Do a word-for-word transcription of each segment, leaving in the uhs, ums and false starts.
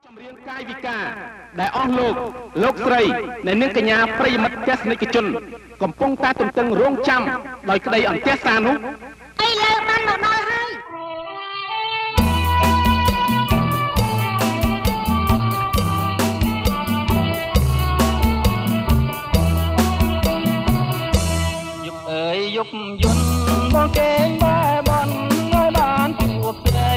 រៀនកាយវិការដែលអស់លោកលោកស្រីនៅនឹងកញ្ញាប្រិយមិត្តទស្សនិកជនកំពុងតែទន្ទឹងរង់ចាំដោយក្តីអន្ទះសារនោះអីលើបានមកដល់ហើយយុគអើយយុគយន្តមកគេងបែបនឲ្យបានជួបស្រី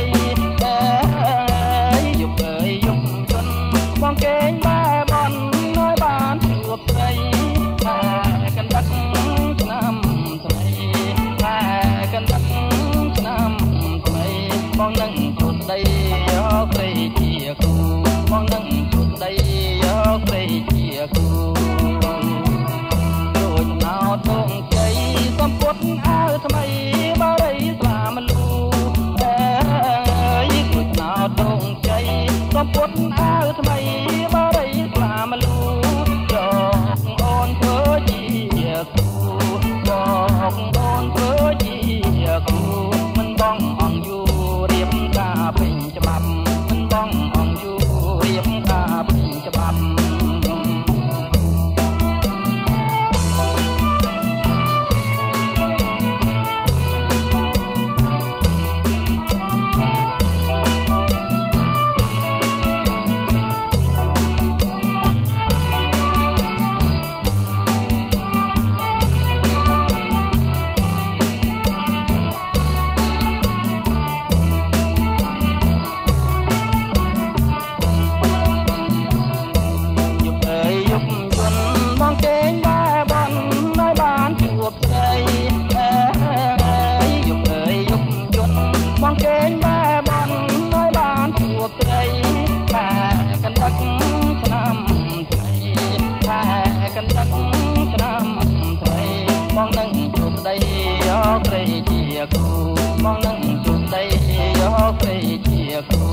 យុគអើយយុគយន្តមកគេងបែបនឲ្យបានជួបស្រីតែកណ្ដឹងឆ្នាំថ្មីតែកណ្ដឹងឆ្នាំថ្មីបងនឹងជួបស្ដីយកស្រីជាគូបងនឹងជួបស្ដីយកស្រីជាគូដូចណោតងជ័យសំពុតអើថ្មីបារីស្លាមលូតែដូចណោតងជ័យសំពុតអើថ្មីបារីស្លាមលូចកអូនធ្វើជាគូចកអូនធ្វើជាគូមិនបងអង្គយូរៀបការពេញច្បាប់មិនបងអង្គយូរៀបការពេញច្បាប់បងនឹងជួបស្ដីយកស្រីជាគូបងនឹងជួបស្ដីយកស្រីជាគូ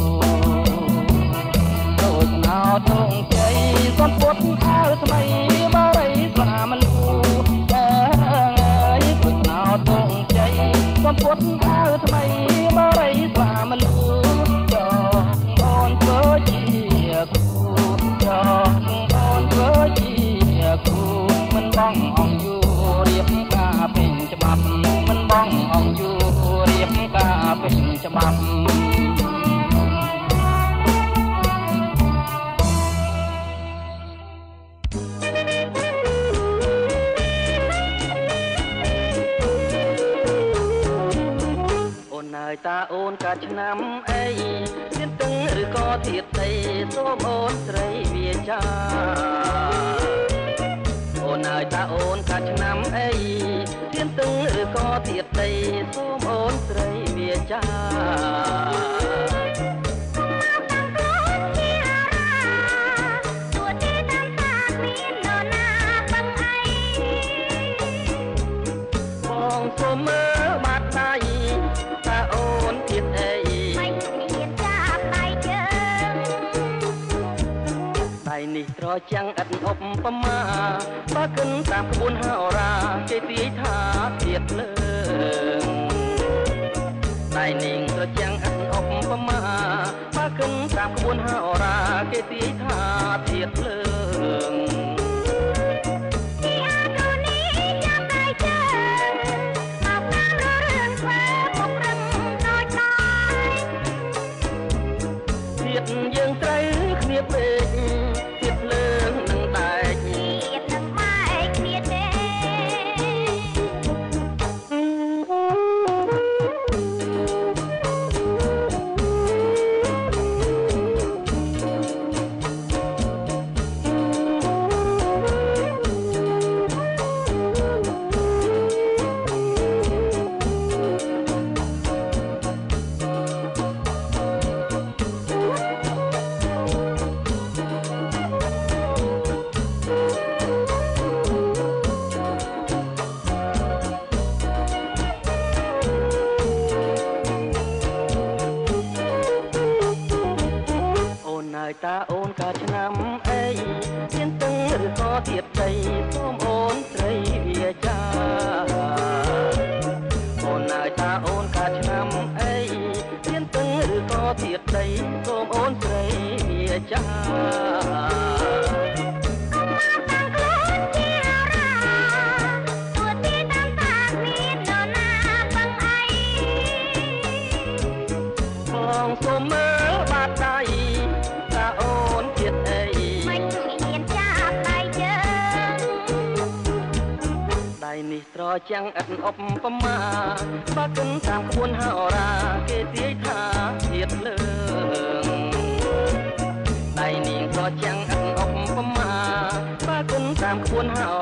ដូចណោតងជ័យសំពុតអើថ្មីបារីស្លាមលូអើយដូចណោតងជ័យសំពុតអើថ្មីបារីស្លាមលូចកអូនធ្វើជាគូចកអូនធ្វើជាគូមិនបងអង្គយូរៀបការពេញច្បាប់មិនបងអង្គយូរៀបការពេញច្បាប់អូនហើយតាអូនកាឆ្នាំអីទៀតទឹងឬក៏ទៀតដីសូមអូនស្រីវាចាអូនហើយតាអូនកាឆ្នាំអីទៀនទឹងឬក៏ទៀតដីសូមអូនស្រីវាចាបងសូមមើលបាត់ដៃតាអូនទៀតអីមិនមានចាប់ដៃជើងដៃនេះត្រចាំងឥតឧបមាបើគិនតាមក្បួនហោរាគេទាយថាទៀតលើងដៃនាងត្រចាំងឥតឧបមាបើគិនតាមក្បួនហោរាគេទាយថាទៀតលើងយើងត្រូវគ្នាពេកទៀតលើងនឹងដែកទៀតនឹងបែកគ្នាទេតាអូនកាឆ្នាំអីទៀនទឹងឬក៏ទៀតដីសូមអូនស្រីវាចាអូនហើយតាអូនកាឆ្នាំអីទៀនទឹងឬក៏ទៀតដីសូមអូនស្រីវាចាសូមមើលបាតដៃតើអូនទៀតអីមិនមានចាប់ដៃជើងដៃនេះត្រចាំងឥតអប់ប្រមាបើគិនតាមក្បួនហោរាគេទាយថាទៀតលើងដៃនាងត្រចាំងឥតអប់ប្រមាបើគិនតាមក្បួនហោ